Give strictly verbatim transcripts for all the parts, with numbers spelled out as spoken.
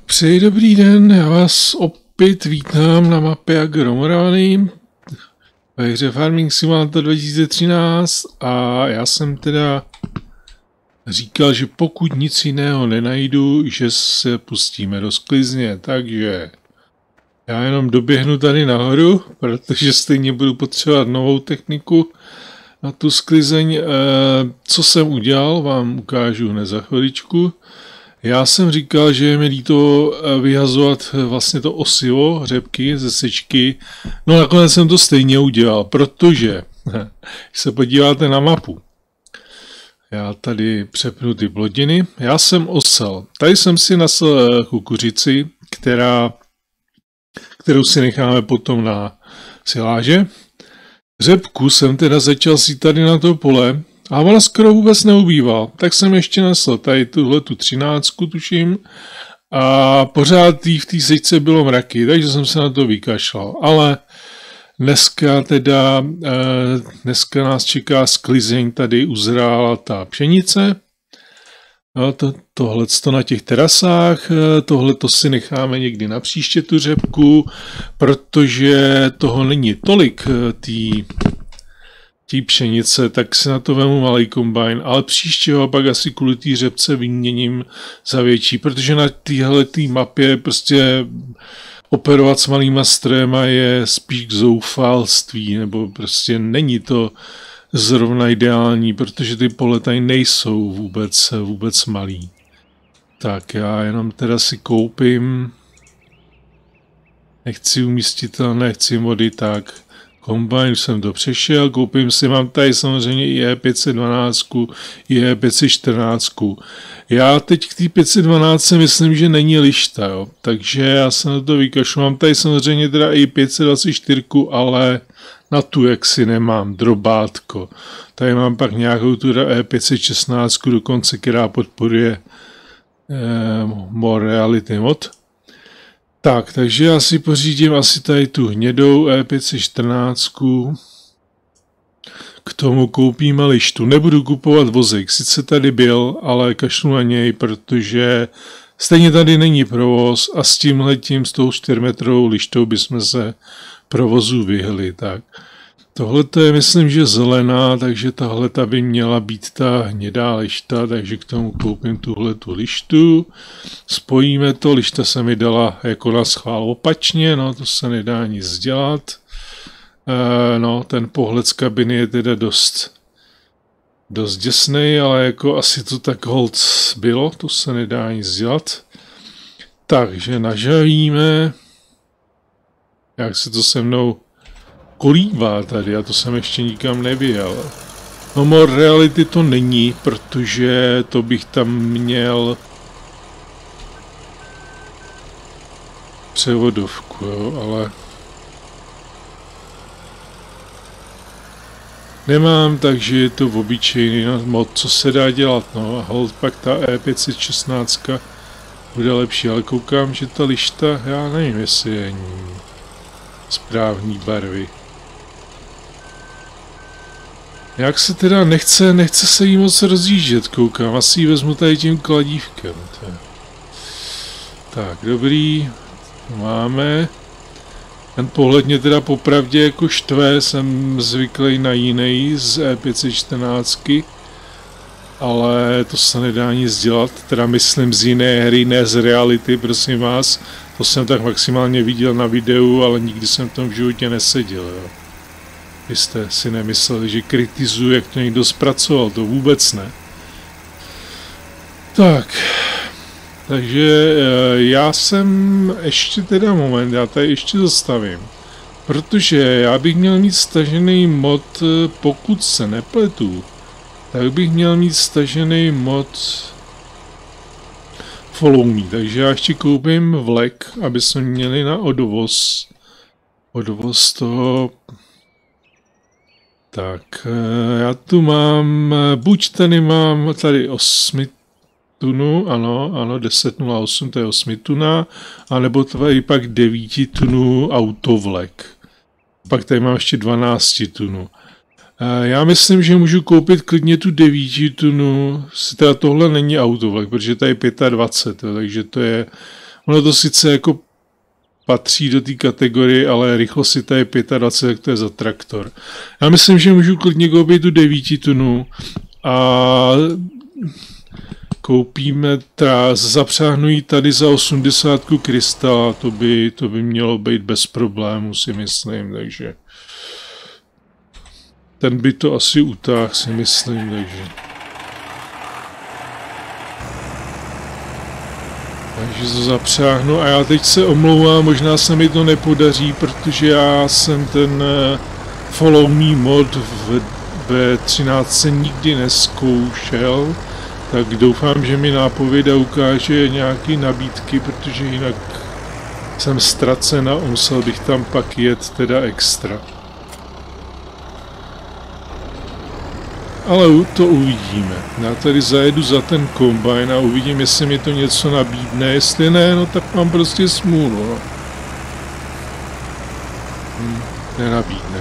Přeji dobrý den, já vás opět vítám na mapě Agromorany ve hře Farming Simulator dva tisíce třináct a já jsem teda říkal, že pokud nic jiného nenajdu, že se pustíme do sklizně, takže já jenom doběhnu tady nahoru, protože stejně budu potřebovat novou techniku na tu sklizeň. Co jsem udělal, vám ukážu hned za chviličku. Já jsem říkal, že je mi líto vyhazovat vlastně to osivo, řepky ze sečky. No nakonec jsem to stejně udělal, protože, když se podíváte na mapu, já tady přepnu ty plodiny, já jsem osel. Tady jsem si nasel kukuřici, která, kterou si necháme potom na siláže. Řepku jsem teda začal si tady na to pole, a ona skoro vůbec neubývá. Tak jsem ještě nesl tady tuhle tu třináctku, tuším. A pořád tý v té sečce bylo mraky, takže jsem se na to vykašlal. Ale dneska teda, dneska nás čeká sklizeň, tady uzrála ta pšenice. No, to, tohleto na těch terasách, tohleto si necháme někdy na příště tu řepku, protože toho není tolik, tý tí pšenice, tak si na to vemu malý kombajn, ale příště ho pak asi kvůli té řepce vyměním za větší, protože na téhle tý mapě prostě operovat s malýma strojema je spíš k zoufalství, nebo prostě není to zrovna ideální, protože ty pole tady nejsou vůbec, vůbec malý. Tak já jenom teda si koupím, nechci umístitelné, chci mody, tak kombajn jsem to přešel, koupím si, mám tady samozřejmě i E pět set dvanáct, i E pět set čtrnáct. Já teď k té pět set dvanáct myslím, že není lišta, jo. Takže já se na to vykašlu. Mám tady samozřejmě teda i pět set dvacet čtyři, ale na tu jaksi nemám, drobátko. Tady mám pak nějakou tu E pět set šestnáct dokonce, která podporuje eh, More Reality mod. Tak, takže já si pořídím asi tady tu hnědou E pět set čtrnáct. K tomu koupíme lištu. Nebudu kupovat vozík, sice tady byl, ale kašlu na něj, protože stejně tady není provoz a s tímhletím, s tou čtyřmetrovou lištou bychom se provozu vyhli. Tak. Tohle je, myslím, že zelená, takže tahle by měla být ta hnědá lišta, takže k tomu koupím tuhle tu lištu. Spojíme to, lišta se mi dala jako na schvál opačně, no to se nedá nic dělat. E, no, ten pohled z kabiny je teda dost, dost děsnej, ale jako asi to tak hold bylo, to se nedá nic dělat. Takže nažavíme, jak se to se mnou kolíbá tady, a to jsem ještě nikam nevěděl. No More Reality to není, protože to bych tam měl převodovku, jo, ale nemám, takže je to obyčejný mod, co se dá dělat, no a hold pak ta E pět set šestnáct bude lepší, ale koukám, že ta lišta, já nevím, jestli je správný barvy. Jak se teda nechce, nechce se jí moc rozjíždět, koukám, asi ji vezmu tady tím kladívkem. Tak, dobrý, máme. Ten pohled mě teda popravdě jako štve, jsem zvyklý na jiný z E pět set čtrnáct, ale to se nedá nic dělat, teda myslím z jiné hry, ne z reality, prosím vás. To jsem tak maximálně viděl na videu, ale nikdy jsem v tom v životě neseděl, jo. Vy jste si nemysleli, že kritizuju, jak to někdo zpracoval, to vůbec ne. Tak, takže já jsem ještě teda moment, já tady ještě zastavím. Protože já bych měl mít stažený mod, pokud se nepletu, tak bych měl mít stažený mod Follow Me. Takže já ještě koupím vlek, aby jsme měli na odvoz, odvoz toho. Tak, já tu mám, buď tady mám tady osm tunů, ano, ano, deset nula osm, to je osm tuna, anebo tady pak devět tunů autovlek. Pak tady mám ještě dvanáct tunů. Já myslím, že můžu koupit klidně tu devět tunu, teda tohle není autovlek, protože tady je dvacet pět, takže to je Ono to sice jako patří do té kategorie, ale rychlosita je dvacet pět, tak to je za traktor. Já myslím, že můžu klidně koupit tu devět tunu a koupíme, teda zapřáhnu ji tady za osmdesát krystala, to by, to by mělo být bez problémů, si myslím, takže ten by to asi utáhl, si myslím, takže takže to zapřáhnu a já teď se omlouvám, možná se mi to nepodaří, protože já jsem ten Follow Me mod v, ve třináct nikdy neskoušel, tak doufám, že mi nápověda ukáže nějaké nabídky, protože jinak jsem ztracen a musel bych tam pak jet teda extra. Ale to uvidíme. Já tady zajedu za ten kombajn a uvidím, jestli mi to něco nabídne. Jestli ne, no tak mám prostě smůlu. No. Hm, nenabídne.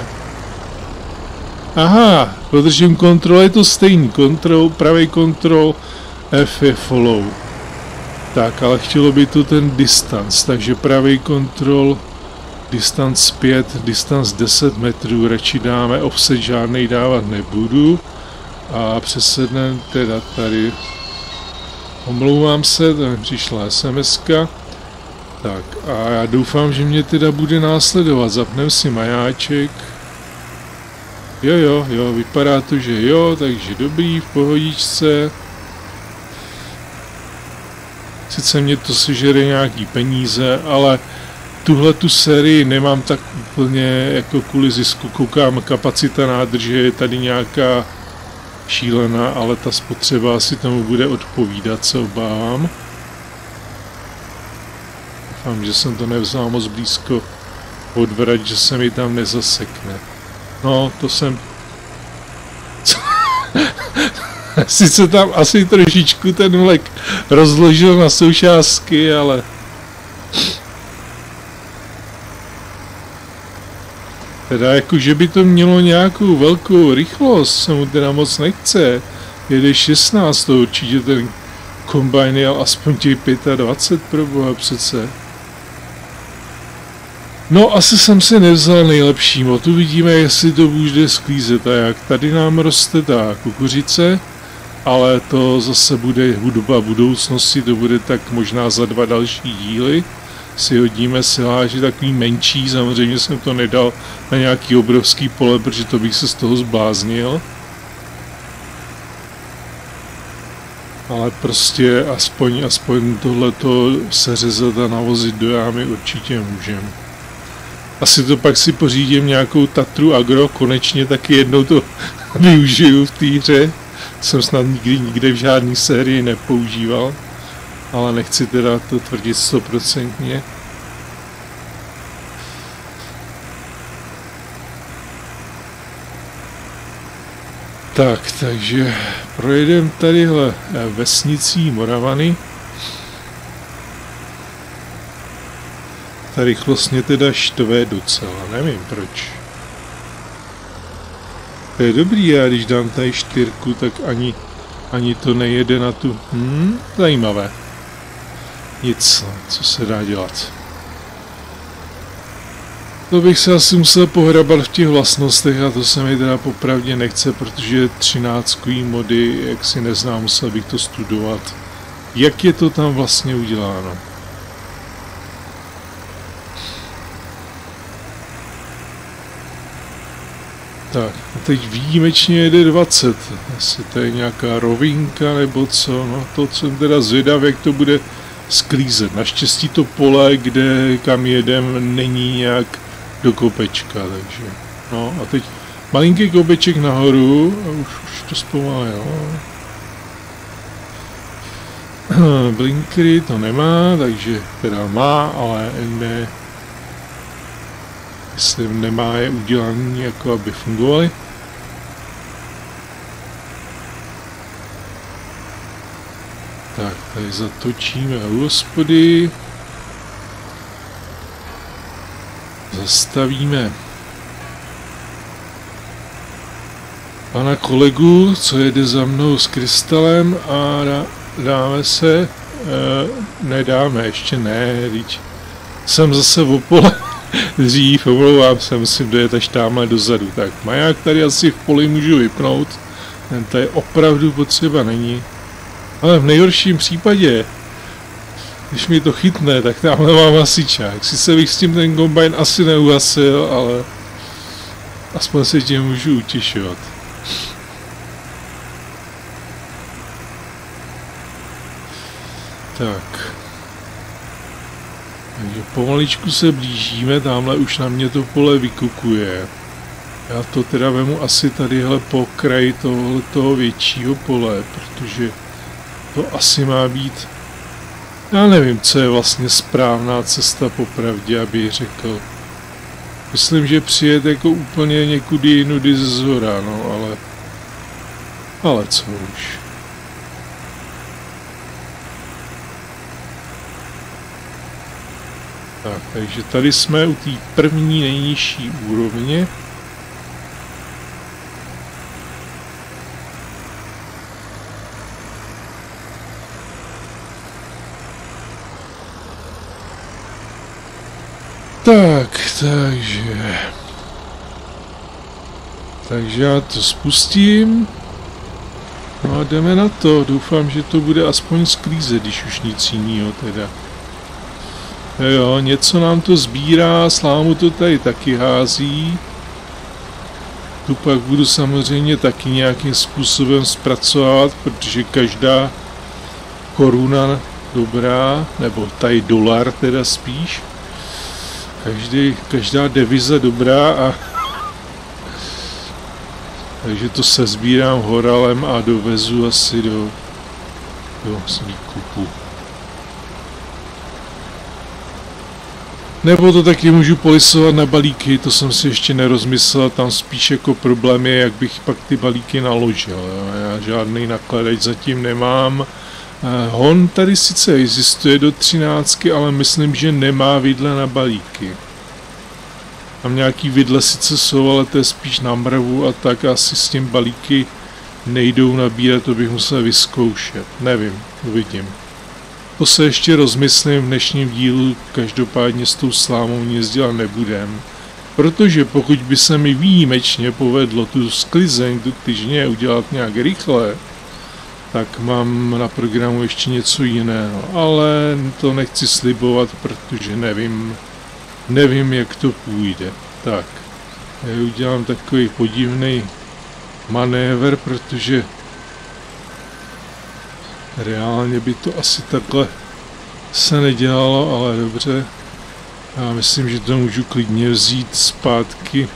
Aha, podržím kontrol, je to stejný. Kontrol, pravý kontrol, F je follow. Tak, ale chtělo by to ten distance, takže pravý kontrol, distance pět, distance deset metrů, radši dáme, offset žádnej dávat nebudu. A přesedneme teda tady, omlouvám se, tam přišla SMSka. Tak a já doufám, že mě teda bude následovat, zapneme si majáček. Jo, jo, jo, vypadá to, že jo, takže dobrý, v pohodičce. Sice mě to sežere nějaký peníze, ale tuhle tu sérii nemám tak úplně jako kvůli zisku. Koukám, kapacita nádrže je tady nějaká šílená, ale ta spotřeba asi tomu bude odpovídat, se obávám. Doufám, že jsem to nevzal moc blízko odvrať, že se mi tam nezasekne. No, to jsem... Sice tam asi trošičku ten vlek rozložil na součástky, ale... Teda jako, že by to mělo nějakou velkou rychlost, se mu teda moc nechce. Jede šestnáct, to určitě ten kombajn jel aspoň těch dvacet pět pro boha přece. No, asi jsem si nevzal nejlepší mod, uvidíme, jestli to bude sklízet a jak. Tady nám roste ta kukuřice, ale to zase bude hudba budoucnosti, to bude tak možná za dva další díly. Si hodíme siláži takový menší, samozřejmě jsem to nedal na nějaký obrovský pole, protože to bych se z toho zbláznil. Ale prostě aspoň, aspoň tohleto seřezat a navozit do jámy určitě můžem. Asi to pak si pořídím nějakou Tatru Agro, konečně taky jednou to využiju v té hře. Jsem snad nikdy nikde v žádné sérii nepoužíval. Ale nechci teda to tvrdit stoprocentně. Tak, takže projedeme tadyhle vesnicí Moravany. Ta rychlost mě teda štve docela, nevím proč. To je dobrý, já když dám tady čtyřku, tak ani, ani to nejede na tu... Hmm, zajímavé. Nic, co se dá dělat. To bych se asi musel pohrabat v těch vlastnostech a to se mi teda popravdě nechce, protože třináctkový mody, jak si neznám, musel bych to studovat. Jak je to tam vlastně uděláno? Tak, a teď výjimečně jede dvacet. Asi to je nějaká rovinka nebo co, no to jsem teda zvědav, jak to bude sklízet. Naštěstí to pole, kde kam jedem, není nějak do kopečka, takže no a teď malinký kopeček nahoru a už, už to zpomalilo. Blinkery to nemá, takže teda má, ale ne, myslím, nemá je udělaný, jako aby fungovaly. Tak, tady zatočíme u hospody. Zastavíme pana kolegu, co jede za mnou s krystalem a dáme se nedáme, ještě ne, teď jsem zase v pole dřív, omlouvám se, musím dojet až tamhle dozadu. Tak maják tady asi v poli můžu vypnout, ten tady opravdu potřeba není. Ale v nejhorším případě, když mi to chytne, tak tamhle mám hasičák. Sice bych s tím ten kombajn asi neuhasil, ale aspoň se tím můžu utěšovat. Tak. Takže pomaličku se blížíme, tamhle už na mě to pole vykukuje. Já to teda vemu asi tadyhle po kraji tohoto většího pole, protože to asi má být... Já nevím, co je vlastně správná cesta popravdě, abych řekl. Myslím, že přijet jako úplně někudy jinudy ze zhora, no, ale... Ale co už. Tak, takže tady jsme u té první nejnižší úrovně. Tak, takže... Takže já to spustím. No a jdeme na to. Doufám, že to bude aspoň sklízet, když už nic jiného teda. Jo, něco nám to sbírá, slámu to tady taky hází. Tu pak budu samozřejmě taky nějakým způsobem zpracovat, protože každá koruna dobrá, nebo tady dolar teda spíš, každý, každá deviza dobrá a takže to se sbírám horalem a dovezu asi do, do výkupu. Nebo to taky můžu polisovat na balíky, to jsem si ještě nerozmyslel, tam spíš jako problém je, jak bych pak ty balíky naložil. Jo. Já žádný nakladač zatím nemám. Hon tady sice existuje do třináctky, ale myslím, že nemá vidle na balíky. Tam nějaký vidle sice jsou, ale to je spíš na mrvu a tak asi s tím balíky nejdou nabírat, to bych musel vyzkoušet. Nevím, uvidím. To se ještě rozmyslím v dnešním dílu, každopádně s tou slámou nic dělat nebudem. Protože pokud by se mi výjimečně povedlo tu sklizeň, tu tyžně udělat nějak rychle, tak mám na programu ještě něco jiného. Ale to nechci slibovat, protože nevím, nevím jak to půjde. Tak, já udělám takový podivný manévr, protože reálně by to asi takhle se nedělalo, ale dobře. Já myslím, že to můžu klidně vzít zpátky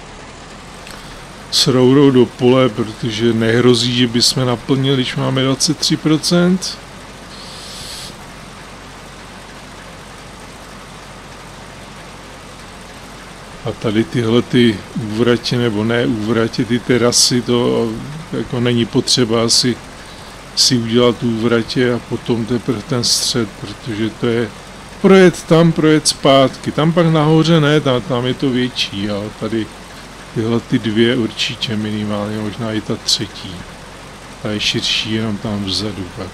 s rourou do pole, protože nehrozí, že bychom naplnili, když máme dvacet tři procent. A tady tyhle ty úvratě, nebo ne úvratě, ty terasy, to jako není potřeba asi si udělat úvratě a potom teprve ten střed, protože to je projet tam, projet zpátky. Tam pak nahoře ne, tam, tam je to větší, ale tady tyhle ty dvě určitě minimálně, možná i ta třetí. Ta je širší, jenom tam vzadu pak.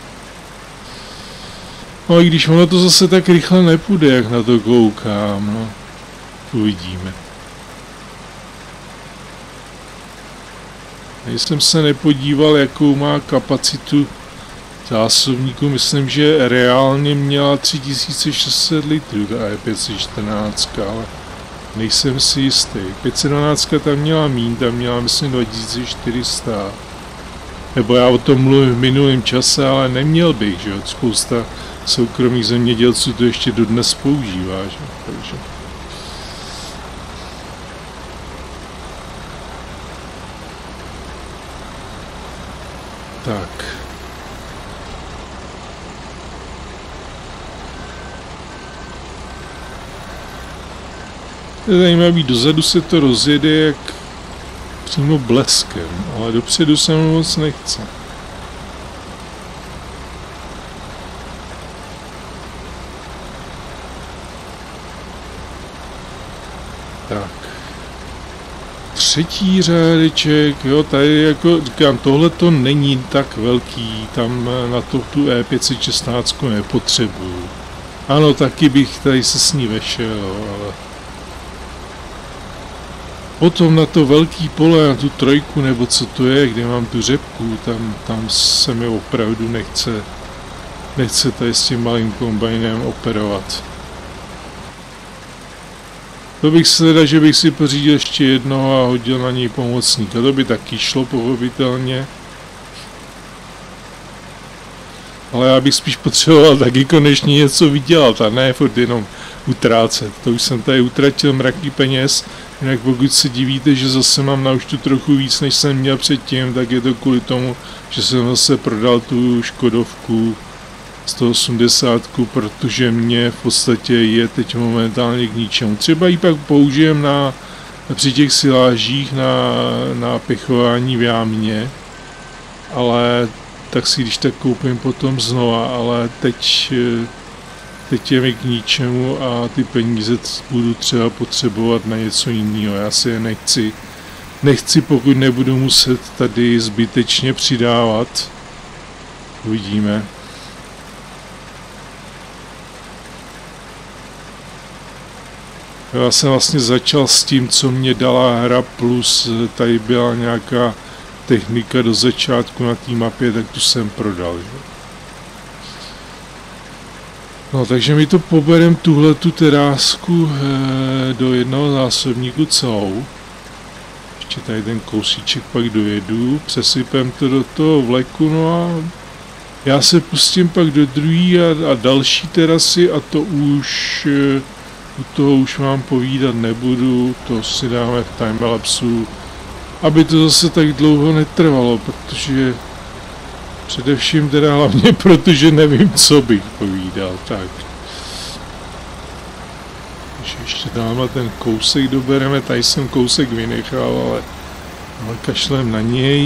No i když ono to zase tak rychle nepůjde, jak na to koukám, no. Uvidíme. Jsem se nepodíval, jakou má kapacitu zásobníku. Myslím, že reálně měla tři tisíce šest set litrů, ta E pět set čtrnáct, ale nejsem si jistý. pět set dvanáct tam měla míň, tam měla myslím dva tisíce čtyři sta. Nebo já o tom mluvím v minulém čase, ale neměl bych, že spousta soukromých zemědělců to ještě dodnes používá, že? Takže... Tak. Je zajímavý, dozadu se to rozjede jak přímo bleskem, ale dopředu se mu moc nechce. Tak. třetí řádeček, jo, tady jako říkám, tohle to není tak velký, tam na to tu E pět set šestnáct nepotřebuju. Ano, taky bych tady se s ní vešel, ale potom na to velký pole, na tu trojku, nebo co to je, kde mám tu řepku, tam, tam se mi opravdu nechce, nechce tady s tím malým kombajnem operovat. To bych se teda, že bych si pořídil ještě jednoho a hodil na něj pomocníka, to by taky šlo pochopitelně. Ale já bych spíš potřeboval taky konečně něco vydělat a ne furt jenom utrácet. To už jsem tady utratil mraky peněz, jinak pokud se divíte, že zase mám na účtu trochu víc, než jsem měl předtím, tak je to kvůli tomu, že jsem zase prodal tu Škodovku sto osmdesát, protože mě v podstatě je teď momentálně k ničemu. Třeba ji pak použijem na, při těch silážích na, na pěchování v jámě, ale tak si když tak koupím potom znova, ale teď, teď je mi k ničemu a ty peníze budu třeba potřebovat na něco jiného. Já si je nechci, nechci, pokud nebudu muset tady zbytečně přidávat. Uvidíme. Já jsem vlastně začal s tím, co mě dala hra, plus tady byla nějaká technika do začátku na té mapě, tak tu jsem prodal. Že? No, takže mi to poberem tuhle tu terásku eh, do jednoho zásobníku celou. Ještě tady ten kousíček pak dojedu, přesypem to do toho vleku, no a já se pustím pak do druhé a, a další terasy a to už, eh, u toho už vám povídat nebudu, to si dáme v timelapsu, aby to zase tak dlouho netrvalo, protože především teda hlavně protože nevím, co bych povídal, tak. Takže ještě dáme ten kousek dobereme, tady jsem kousek vynechal, ale, ale kašlem na něj.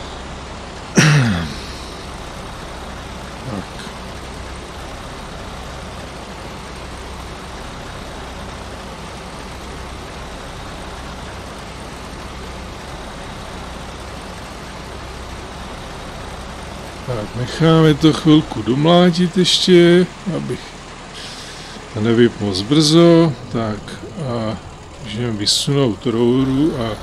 Tak. Tak, necháme to chvilku domlátit ještě, abych to nevyp moc brzo. Tak a můžeme vysunout rouru a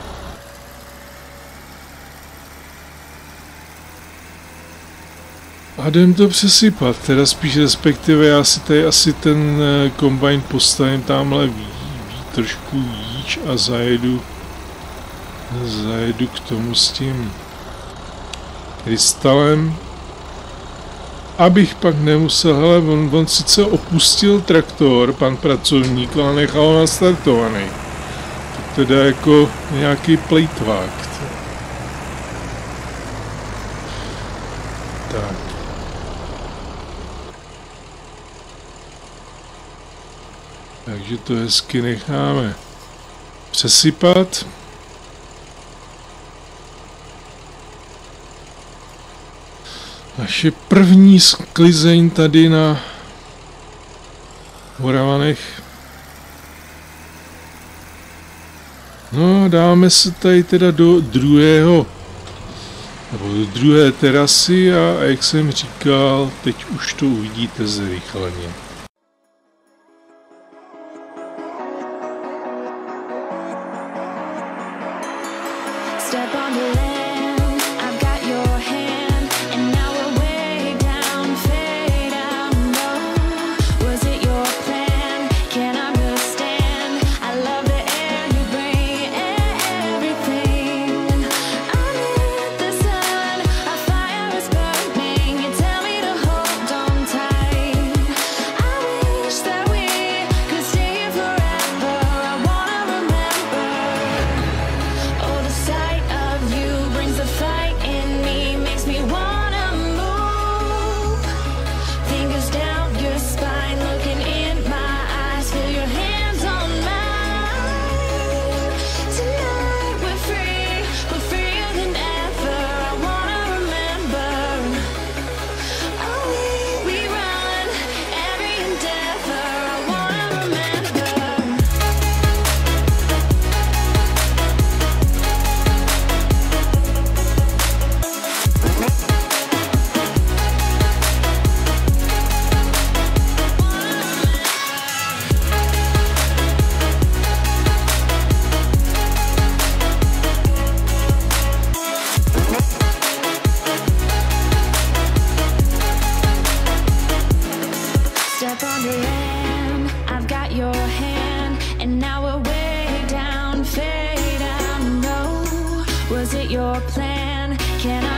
a jdem to přesypat, teda spíš respektive já si tady asi ten kombajn postavím tamhle ví, ví, trošku výč a zajedu, zajedu k tomu s tím krystalem. Abych pak nemusel, hele, on, on sice opustil traktor, pan pracovník, ale nechal ho nastartovaný. Tak teda jako nějaký plejtvák. Tak. Takže to hezky necháme přesypat. Naše první sklizeň tady na Moravanech. No, dáme se tady teda do druhého, nebo do druhé terasy a, a jak jsem říkal, teď už to uvidíte zrychleně. I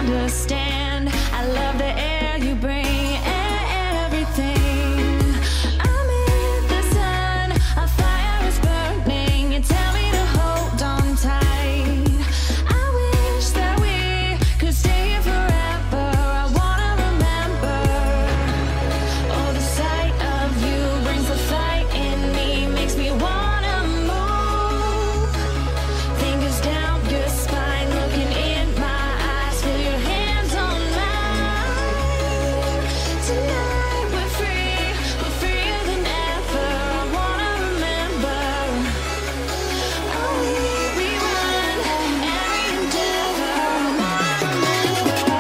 understand. I love the air you bring and everything. I'm in the sun, a fire is burning. You tell me to hold on tight. I wish that we could stay here forever. I wanna remember. Oh, the sight of you brings the fight in me, makes me wanna move. Fingers down your spine, looking in my eyes, feel your hands on mine. Tonight we're free, we're freer than ever. I wanna remember. Oh, we, we run every endeavor. I wanna remember.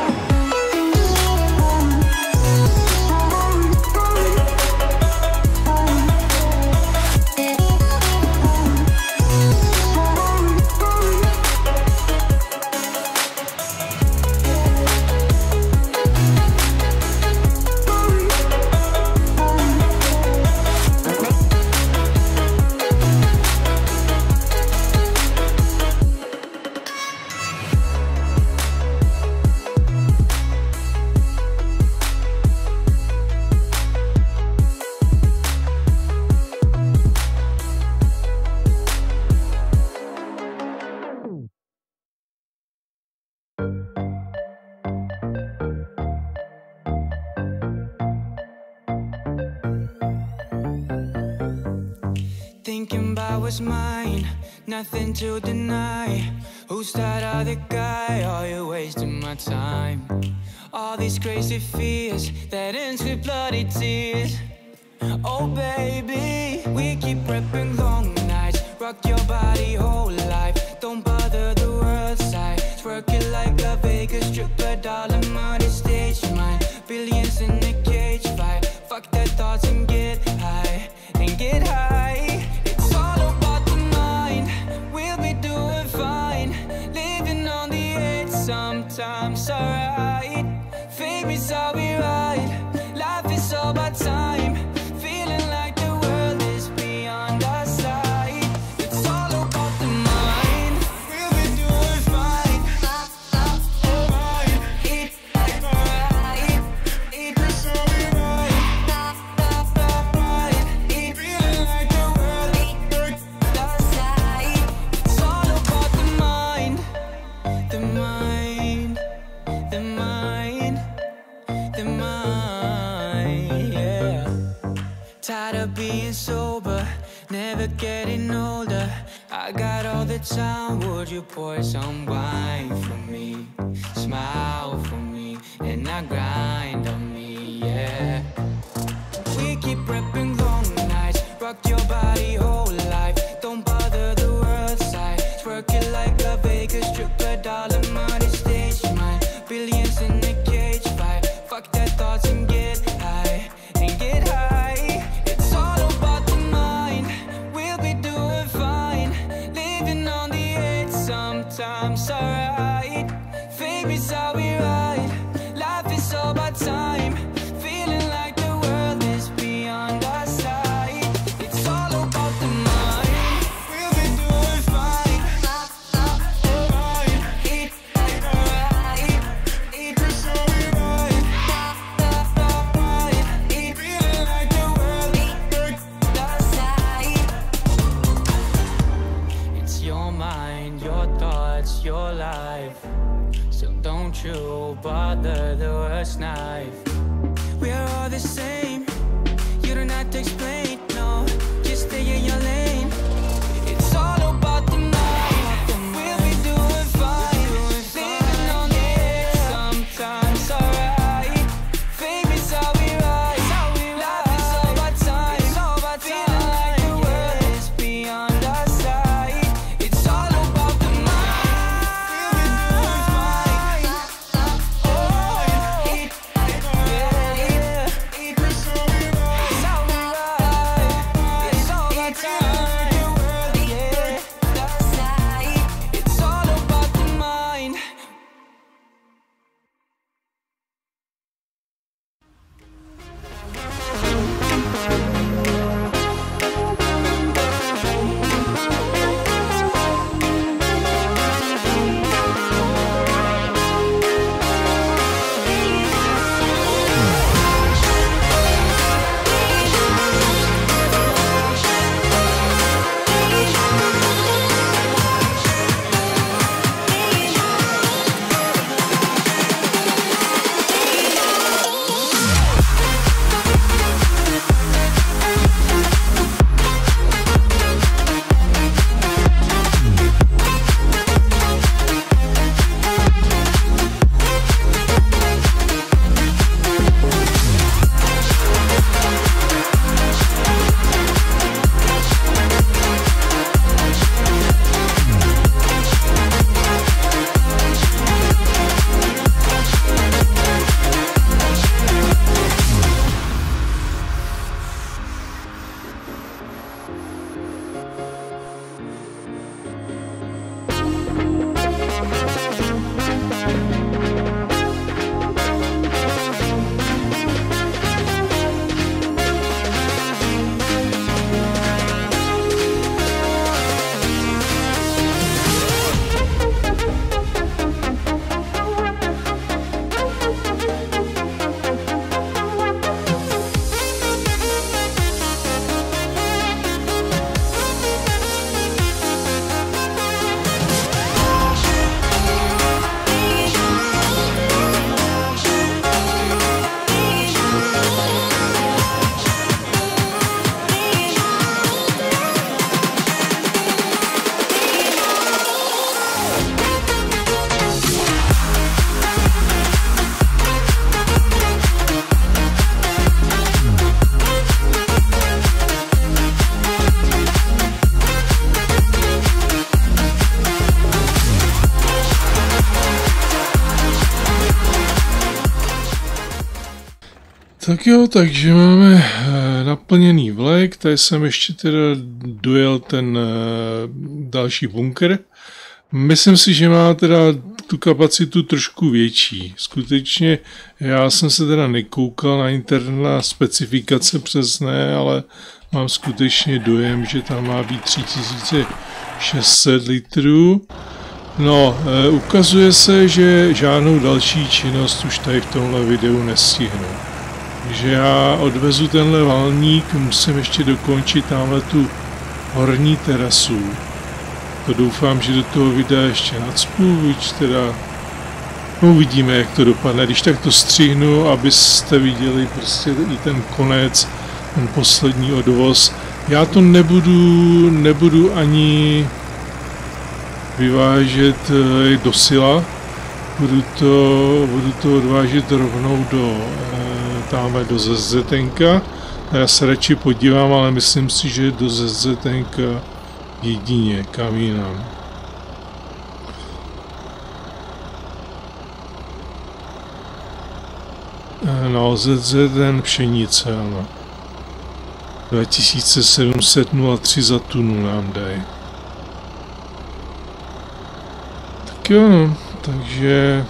Thinking about what's mine, nothing to deny. Who's that other guy? Are you wasting my time? All these crazy fears that ends with bloody tears. Oh baby, we keep prepping long nights. Rock your body whole life. Don't bother the world side. Twerk it like a Vegas stripper, dollar money stage mine. Billions in a cage fight. Fuck their thoughts and get high, and get high. It's all about the mind. We'll be doing fine. Living on the edge, sometimes alright. Fake me's how we ride. Life is all about time. Feeling like the world is beyond our sight. It's all about the mind. We'll be doing fine. Fine. It, right. It is how we ride. Right. It feeling like the world is beyond our sight. It's all about the mind. The mind. The mind. The mind, yeah. Tired of being sober, never getting older. I got all the time, would you pour some wine for me? Smile for me, and I grind on me, yeah. We keep prepping long nights, rock your body whole life. Don't bother the world side, twerk it like a Vegas stripper, dollar money stage mine. Billions in a cage fight. Fuck their thoughts and get high, and get high. It's all about the mind. We'll be doing fine. Living on the edge, sometimes alright. Fame is how we ride. Life is all about time. Feeling like the world is beyond our sight. It's all about the mind. We'll be doing fine. Fine. It, right. It is how we ride. Right. It feeling like the world is beyond our sight. It's your mind, your thoughts, your life. So don't you bother the worst knife. We're all the same. You don't have to explain, no. Just stay in your lane. It's all about the mind. We'll be doing fine. Living on the edge, sometimes alright. Fame is how we ride. Life is all about time. Feeling like the world is beyond our sight. It's all about the mind. We'll be doing fine. Oh, it, yeah, yeah. It is how we ride. Tak jo, takže máme eh, naplněný vlek, tady jsem ještě teda dojel ten eh, další bunkr. Myslím si, že má teda tu kapacitu trošku větší. Skutečně já jsem se teda nekoukal na internet na specifikace přesné, ale mám skutečně dojem, že tam má být tři tisíce šest set litrů. No, e, ukazuje se, že žádnou další činnost už tady v tomhle videu nestihnu. Takže já odvezu tenhle valník, musím ještě dokončit tamhle tu horní terasu. To doufám, že do toho videa ještě nacpu, už teda uvidíme, jak to dopadne. Když tak to střihnu, abyste viděli prostě i ten konec, ten poslední odvoz. Já to nebudu, nebudu ani vyvážet do Sila, budu to, budu to odvážet rovnou do, tamhle do ZZTenka. Já se radši podívám, ale myslím si, že do ZZTenka jedině, kam jinam. No, Z Z ten pšenice, ano. dva tisíce sedm set nula tři za tunu nám dají. Tak jo, takže...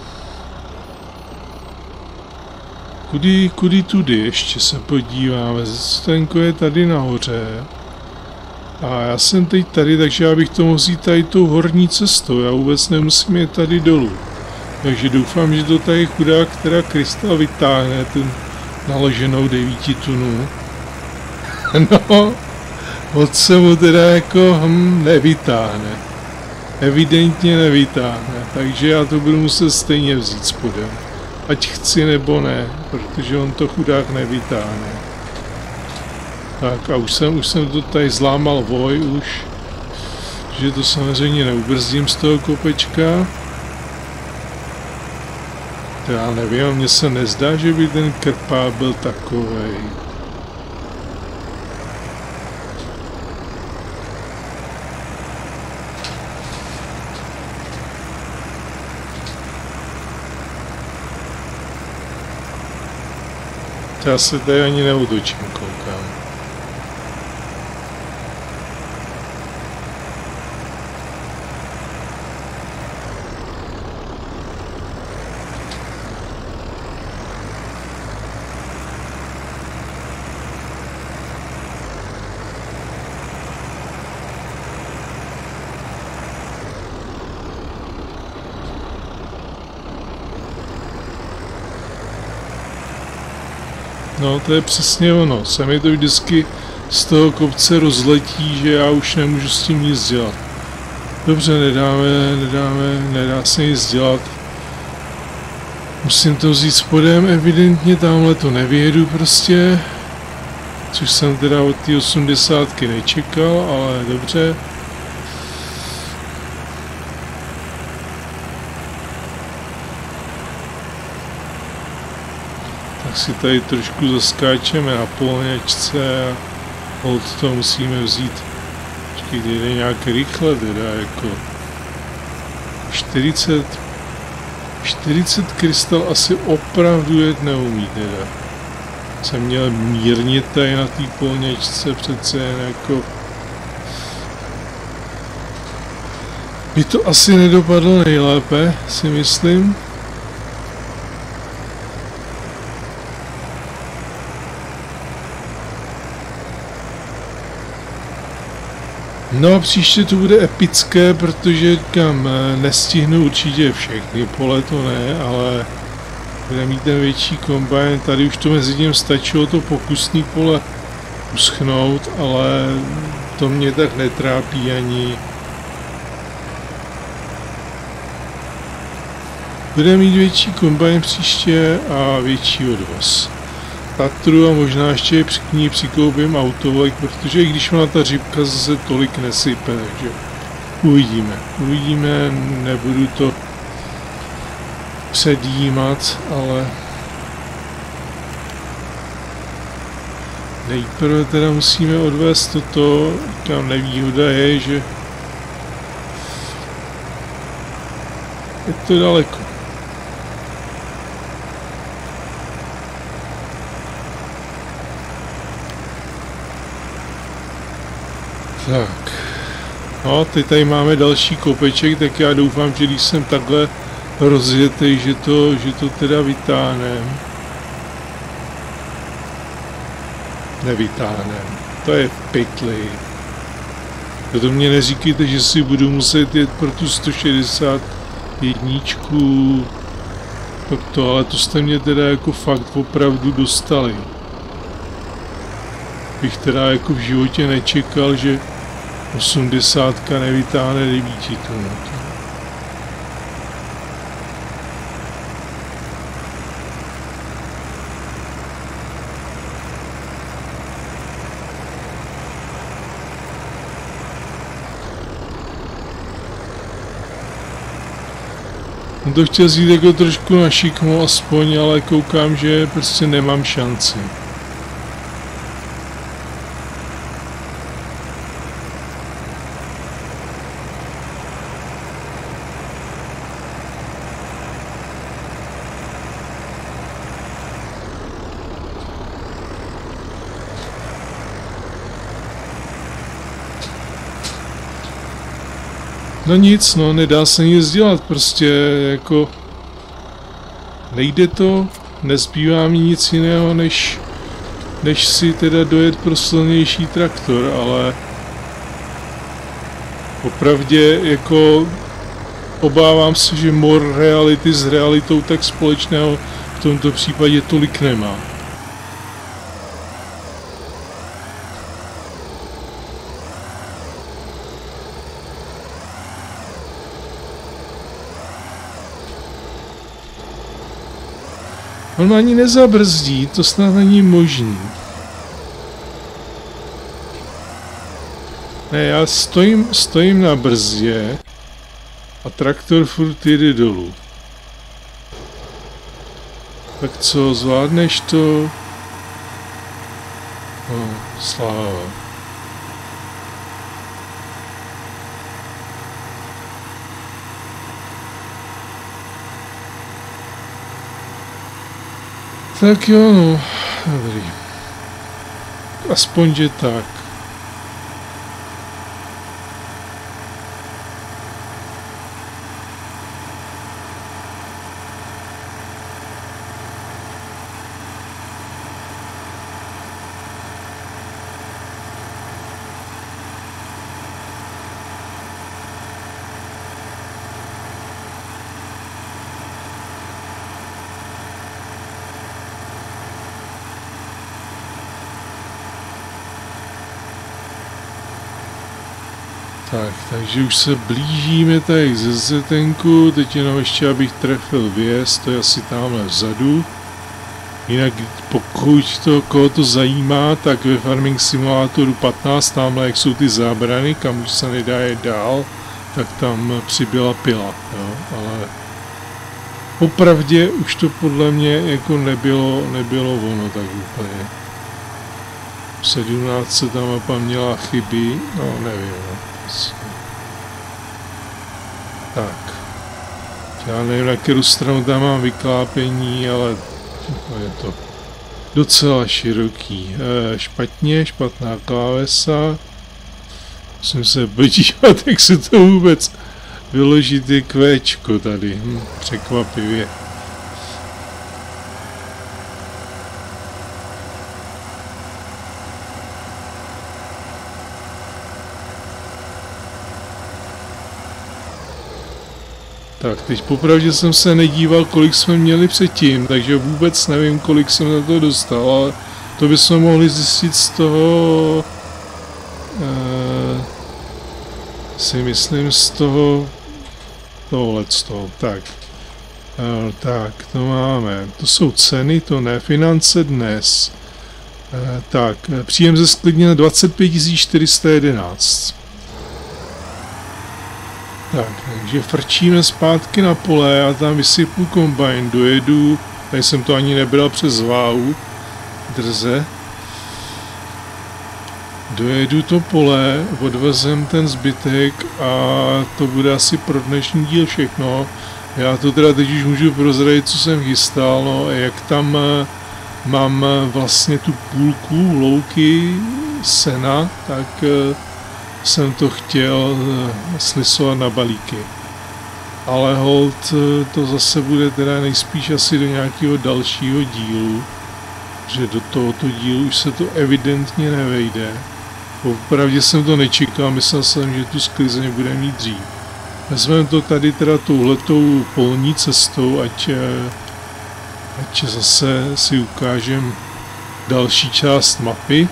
Kudy, kudy tudy ještě se podíváme. Stenko je tady nahoře. A já jsem teď tady, takže já bych to mohl vzít tady tou horní cestou. Já vůbec nemusím jít tady dolů. Takže doufám, že to tady chudák, která Krystal vytáhne, ten naloženou devíti tunů. No, moc se mu teda jako hm, nevytáhne. Evidentně nevytáhne, takže já to budu muset stejně vzít spodem. Ať chci nebo ne, protože on to chudák nevytáhne. Tak a už jsem, už jsem to tady zlámal voj už, že to samozřejmě neubrzdím z toho kopečka. To já nevím, mně se nezdá, že by ten krpák byl takovej. To já se tady ani neutočím, koukám. No, to je přesně ono. Se mi to vždycky z toho kopce rozletí, že já už nemůžu s tím nic dělat. Dobře, nedáme, nedáme, nedá se nic dělat. Musím to vzít spodem, evidentně tamhle to nevyjedu prostě. Což jsem teda od té osmdesátky nečekal, ale dobře. Tak si tady trošku zaskáčeme na polněčce a hold to musíme vzít. Počkejte, jde nějak rychle teda jako čtyřicet, čtyřicet krystal asi opravdu jet neumí teda. Jsem měl mírně tady na té polněčce přece jen jako by to asi nedopadlo nejlépe, si myslím. No a příště to bude epické, protože říkám, nestihnu určitě všechny pole, to ne, ale bude mít ten větší kombajn. Tady už to mezi tím stačilo to pokusný pole uschnout, ale to mě tak netrápí ani. Bude mít větší kombajn příště a větší odvoz. Tatru a možná ještě k ní přikoupím autovlek, protože i když ona ta řipka zase tolik nesype, takže uvidíme. Uvidíme, nebudu to předjímat, ale nejprve teda musíme odvést toto, kam nevýhoda je, že je to daleko. Tak. No, teď tady máme další kopeček, tak já doufám, že když jsem takhle rozjetej, že to, že to teda vytáhnem. Nevytáhnem. To je v pytli. To mě neříkejte, že si budu muset jet pro tu sto šedesát jedničku. Tak to, ale to jste mě teda jako fakt opravdu dostali. Bych teda jako v životě nečekal, že osmdesátka nevytáhne devítitu. No to chtěl jít jako trošku na šikmo aspoň, ale koukám, že prostě nemám šanci. No nic, no, nedá se nic dělat, prostě jako nejde to, nezbývá mi nic jiného, než, než si teda dojet pro silnější traktor, ale opravdě jako obávám se, že mor reality s realitou tak společného v tomto případě tolik nemá. On ani nezabrzdí, to snad není možný. Ne, já stojím, stojím na brzdě a traktor furt jede dolů. Tak co, zvládneš to? No, sláva. Tak jo, no, dobrý. Aspoň, že tak. Tak, takže už se blížíme tady k zezetenku, teď jenom ještě abych trefil vjezd, to je asi tamhle vzadu. Jinak pokud to, koho to zajímá, tak ve Farming Simulatoru patnáct, tamhle jak jsou ty zábrany, kam už se nedá jet dál, tak tam přibyla pila, jo, ale opravdě už to podle mě jako nebylo, nebylo ono tak úplně. sedmnáct se tam mapa měla chyby, no nevím, no. Tak. Já nevím, na kterou stranu tam mám vyklápění, ale je to docela široký. E, špatně, špatná klávesa. Musím se podívat, jak se to vůbec vyloží ty kvéčko tady. Hm, překvapivě. Tak, teď popravdě jsem se nedíval, kolik jsme měli předtím, takže vůbec nevím, kolik jsem na to dostal, ale to bychom mohli zjistit z toho, e, si myslím z toho, tohle z toho, tak, e, tak, to máme, to jsou ceny, to ne, finance dnes, e, tak, příjem ze sklidně dvacet pět tisíc čtyři sta jedenáct. Tak, takže frčíme zpátky na pole a tam vysypu kombajn, dojedu, tady jsem to ani nebral přes váhu, drze. Dojedu to pole, odvezem ten zbytek a to bude asi pro dnešní díl všechno. Já to teda teď už můžu prozradit, co jsem chystal, no, jak tam mám vlastně tu půlku louky sena, tak jsem to chtěl slisovat na balíky. Ale hold, to zase bude teda nejspíš asi do nějakého dalšího dílu, že do tohoto dílu už se to evidentně nevejde. Opravdě jsem to nečekal, myslel jsem, že tu sklizeň bude mít dřív. Vezmeme to tady teda touhletou polní cestou, ať, ať zase si ukážem další část mapy.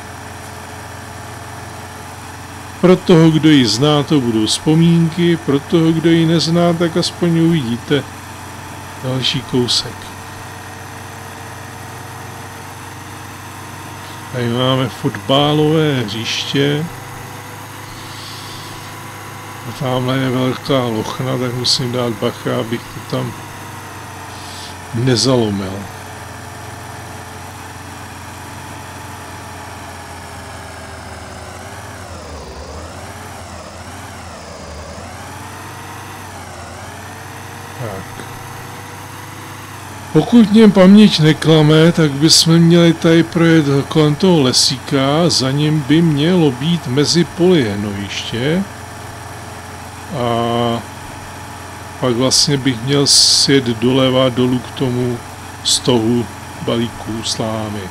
Pro toho, kdo ji zná, to budou vzpomínky, pro toho, kdo ji nezná, tak aspoň uvidíte další kousek. Tady máme fotbalové hřiště. A tamhle je velká lochna, tak musím dát bacha, abych to tam nezalomil. Tak. Pokud mě paměť neklame, tak bychom měli tady projet kolem toho lesíka, za ním by mělo být mezi poli hnojiště. A pak vlastně bych měl sjet doleva dolů k tomu stohu balíků slámy.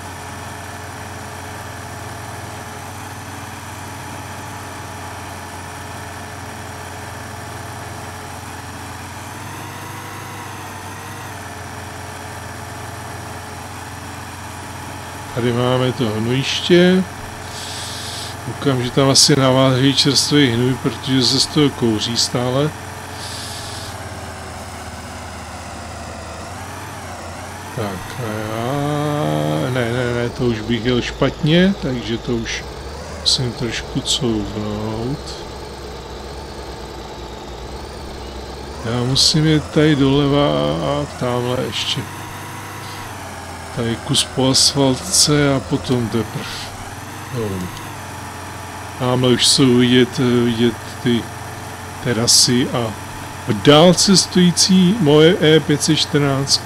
Tady máme to hnojiště. Koukám, že tam asi naváží čerstvý hnůj, protože se z toho kouří stále. Tak a já... Ne, ne, ne, to už bych jel špatně, takže to už musím trošku couvnout. Já musím jít tady doleva a tamhle ještě. Tady kus po asfaltce a potom teprv. No. Tamhle už jsou vidět, vidět ty terasy a v dálce stojící moje E pět set čtrnáct.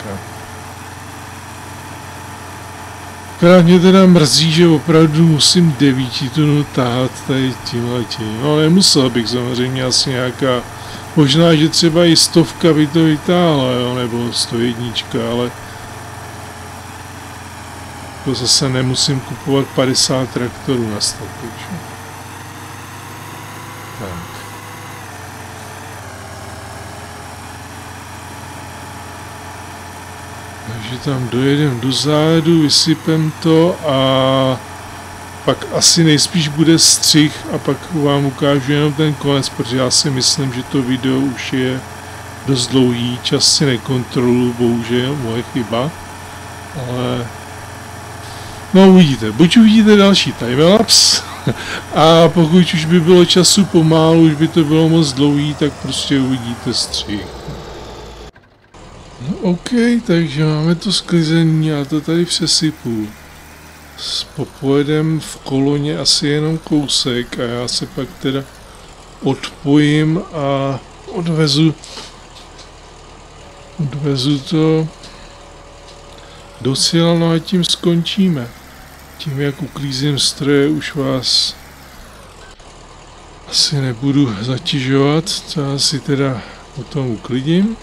Akorát mě teda mrzí, že opravdu musím devíti tunu tahat tady tímhletím. No nemusel bych samozřejmě asi nějaká, možná, že třeba i stovka by to vytáhla, jo, nebo sto jednička, ale to zase nemusím kupovat padesát traktorů na statek. Tak. Takže tam dojedem do zádu, vysypem to a pak asi nejspíš bude střih a pak vám ukážu jenom ten konec, protože já si myslím, že to video už je dost dlouhý, čas si nekontroluji, bohužel, moje chyba, ale no uvidíte, buď uvidíte další timelapse, a pokud už by bylo času pomálu, už by to bylo moc dlouhý, tak prostě uvidíte střih. No OK, takže máme to sklizení, já to tady přesypu. S popojedem v koloně asi jenom kousek a já se pak teda odpojím a odvezu, odvezu to do cíle, no a tím skončíme. Tím, jak uklízím stroje, už vás asi nebudu zatěžovat, to já si teda potom uklidím.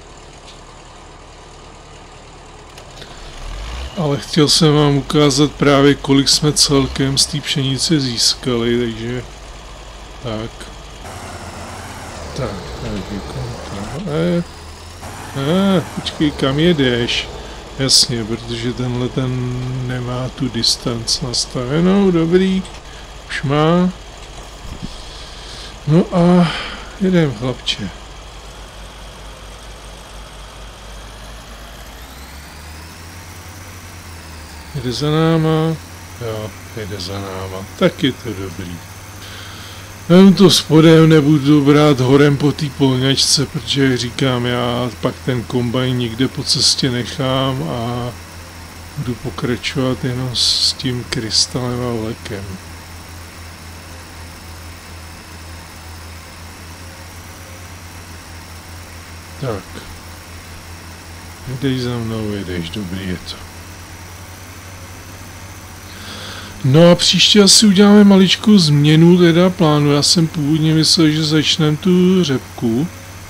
Ale chtěl jsem vám ukázat právě, kolik jsme celkem z té pšenice získali, takže tak. Tak, tak je kontrola. Eh, eh, počkej, kam jedeš? Jasně, protože tenhle ten nemá tu distanc nastavenou, dobrý, už má. No a jedem, chlapče. Jede za náma, jo, jede za náma, tak je to dobrý. Vem to spodem, nebudu brát horem po té polňačce, protože jak říkám, já pak ten kombajn někde po cestě nechám a budu pokračovat jenom s tím krystalem a vlekem. Tak. Jedeš za mnou, jedeš, dobrý je to. No a příště asi uděláme maličkou změnu teda plánu. Já jsem původně myslel, že začneme tu řepku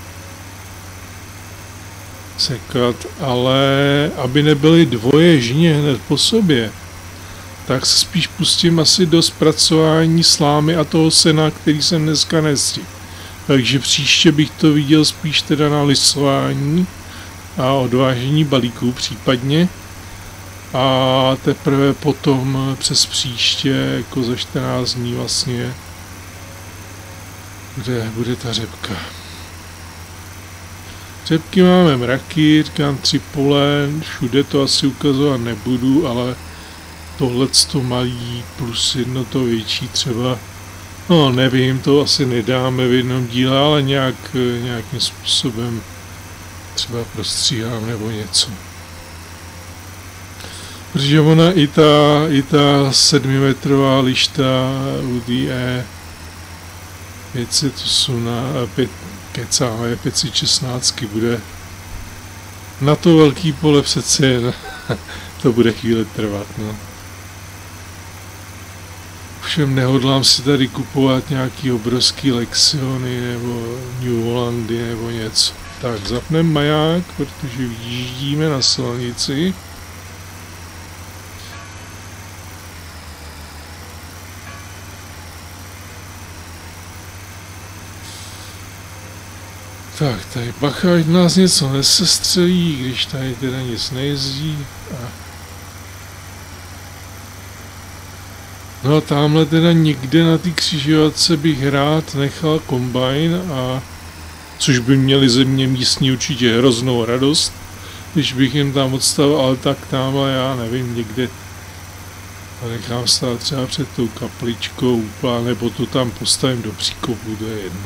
sekat, ale aby nebyly dvoje žně hned po sobě, tak se spíš pustím asi do zpracování slámy a toho sena, který jsem dneska nestihl. Takže příště bych to viděl spíš teda na lisování a odvážení balíků případně. A teprve potom přes příště, jako za čtrnáct dní vlastně, kde bude ta řepka. Řepky máme mraky, říkám tři pole, všude to asi ukazovat nebudu, ale tohleto malý plus jedno to větší třeba, no nevím, to asi nedáme v jednom díle, ale nějak, nějakým způsobem třeba prostříhám nebo něco. Protože ona i ta, i ta sedmimetrová lišta U D E pět set osm na pět, kecáme, pět set šestnáct bude na to velký pole přece jen to bude chvíli trvat, no. Všem nehodlám si tady kupovat nějaký obrovský Lexiony nebo New Hollandy nebo něco. Tak zapneme maják, protože vyjíždíme na silnici. Tak, tady bacha, ať nás něco nesestřelí, když tady teda nic nejezdí. A... No a tamhle teda někde na té křižovatce bych rád nechal kombajn, a což by měli ze mě místní určitě hroznou radost, když bych jim tam odstavil, ale tak tamhle já nevím, někde a nechám stát třeba před tou kapličkou úplně, nebo to tam postavím do příkopu, to je jedna.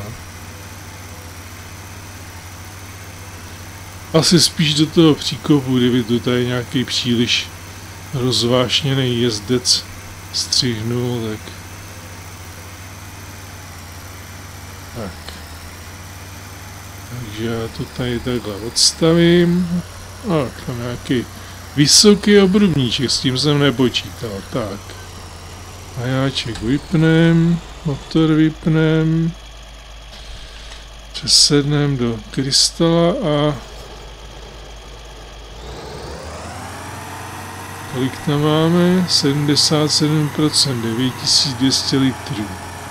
Asi spíš do toho příkopu, kdyby to tady nějaký příliš rozvášněný jezdec střihnul, tak... Tak. Takže já to tady takhle odstavím. A tam nějaký vysoký obrubníček, s tím jsem nepočítal. Tak. Majáček vypnem, motor vypnem. Přesednem do krystala a kolik tam máme? sedmdesát sedm procent, devět tisíc dvě stě litrů.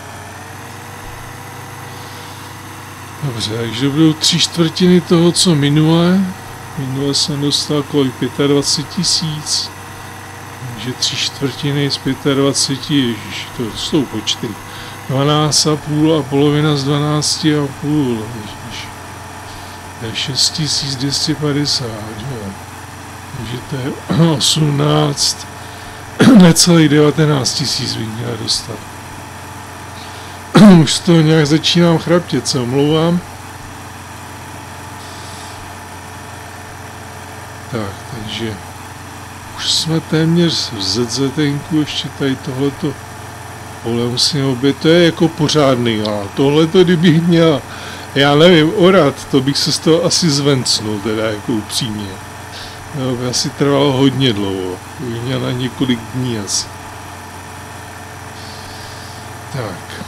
Dobře, takže budou tři čtvrtiny toho, co minule. Minule jsem dostal kolik? dvacet pět tisíc. Takže tři čtvrtiny z dvacet pět, ježiš, to jsou počty. dvanáct a půl a polovina z dvanáct a půl, ježiš. To je šest tisíc dvě stě padesát, jo. Takže to je osmnáct, necelých devatenáct tisíc bych měla dostat. Už to nějak začínám chraptět, se omlouvám. Tak, takže už jsme téměř v Z Z tenku, ještě tady tohleto pole musím obět, to je jako pořádný, ale tohleto kdybych měl, já nevím, orat, to bych se z toho asi zvencnul, teda jako upřímně. No, by asi trvalo hodně dlouho, bych měl na několik dní asi. Tak.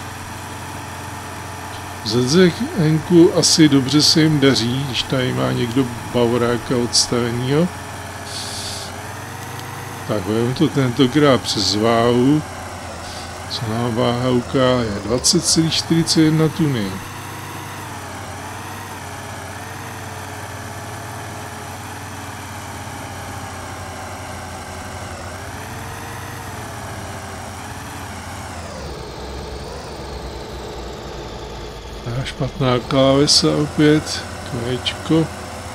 Z Z N-ku asi dobře se jim daří, když tady má někdo bavoráka odstavenýho. Tak, vezmu to tentokrát přes váhu, co nám váha ukáže, dvacet celá čtyřicet jedna tuny. Špatná klávesa opět, kvěčko.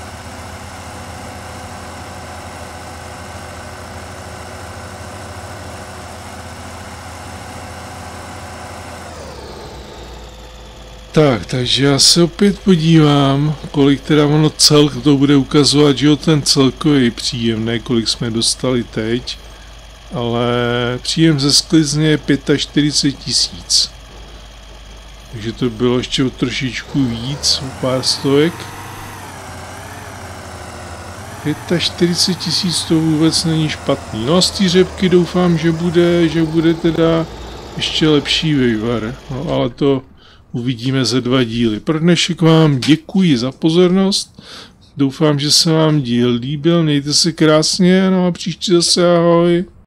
Tak, takže já se opět podívám, kolik teda ono celk to bude ukazovat, že jo, ten celkový příjem, ne kolik jsme dostali teď, ale příjem ze sklizně je čtyřicet pět tisíc. Takže to bylo ještě o trošičku víc, o pár stovek. čtyřicet pět tisíc to vůbec není špatný. No a z té řepky doufám, že bude, že bude teda ještě lepší vývar. No ale to uvidíme za dva díly. Pro dnešek vám děkuji za pozornost. Doufám, že se vám díl líbil. Mějte se krásně, no a příště zase ahoj.